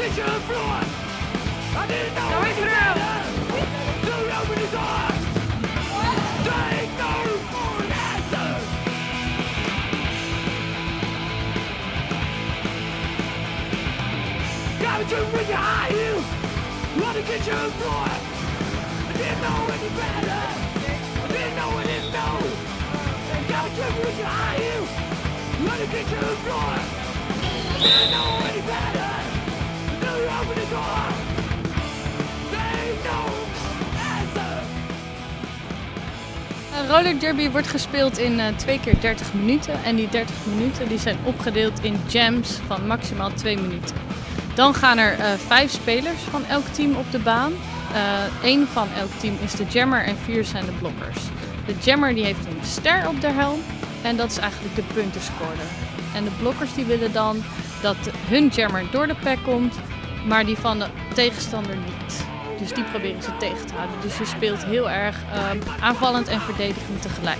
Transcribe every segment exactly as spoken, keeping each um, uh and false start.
kitchen floor. I didn't know Going any through. better. So open the door. Take no for an answer. Got you with your high heels on the kitchen floor. I didn't know any better. I didn't know I didn't know. Got you with your high heels on the kitchen floor. I didn't know any better. Until you open the door. Take no answer. Een roller derby wordt gespeeld in uh, twee keer dertig minuten en die dertig minuten die zijn opgedeeld in jams van maximaal twee minuten. Dan gaan er uh, vijf spelers van elk team op de baan. Eén uh, van elk team is de jammer en vier zijn de blokkers. De jammer die heeft een ster op de helm en dat is eigenlijk de puntenscorer. En de blokkers die willen dan dat hun jammer door de pack komt, maar die van de tegenstander niet. Dus die proberen ze tegen te houden. Dus je speelt heel erg uh, aanvallend en verdedigend tegelijk.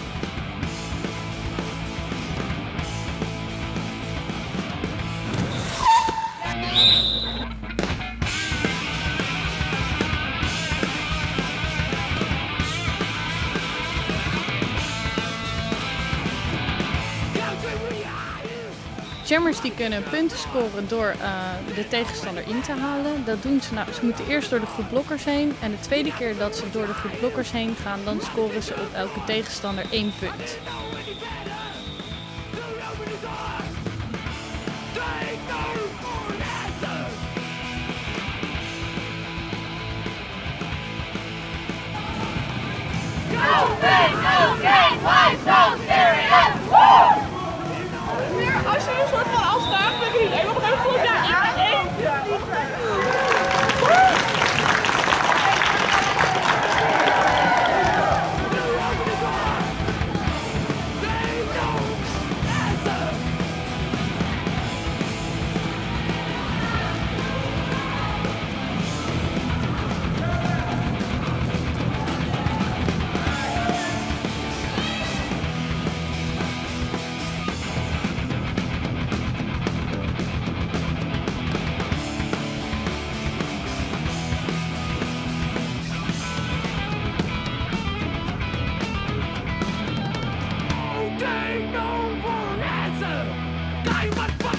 Jammers die kunnen punten scoren door uh, de tegenstander in te halen. Dat doen ze nou. Ze moeten eerst door de groep blokkers heen. En de tweede keer dat ze door de groep blokkers heen gaan, dan scoren ze op elke tegenstander één punt. No pain, no gain, why so serious? Woo! Als je een soort van afstaat, dan kun je niet even op een voet naar één. Ain't no more answer. Got you